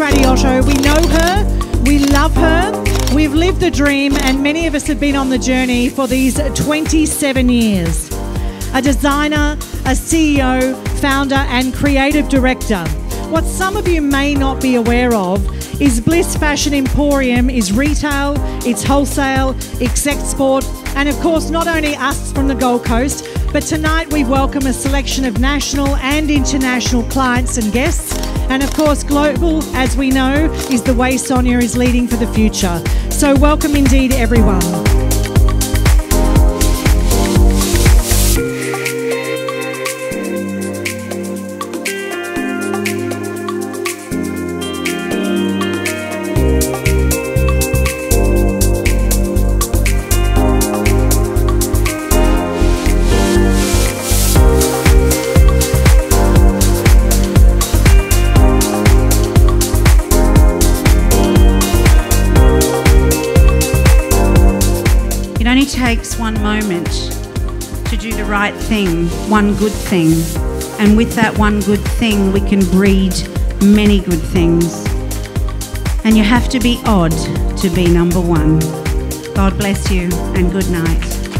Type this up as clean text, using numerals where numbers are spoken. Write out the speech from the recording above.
Stradiotto. We know her, we love her, we've lived the dream, and many of us have been on the journey for these 27 years. A designer, a CEO, founder and creative director. What some of you may not be aware of is Bliss Fashion Emporium is retail, it's wholesale, it's export, and of course not only us from the Gold Coast, but tonight we welcome a selection of national and international clients and guests. And of course global, as we know, is the way Sonia is leading for the future. So welcome indeed everyone. It only takes one moment to do the right thing, one good thing. And with that one good thing, we can breed many good things. And you have to be odd to be number one. God bless you and good night.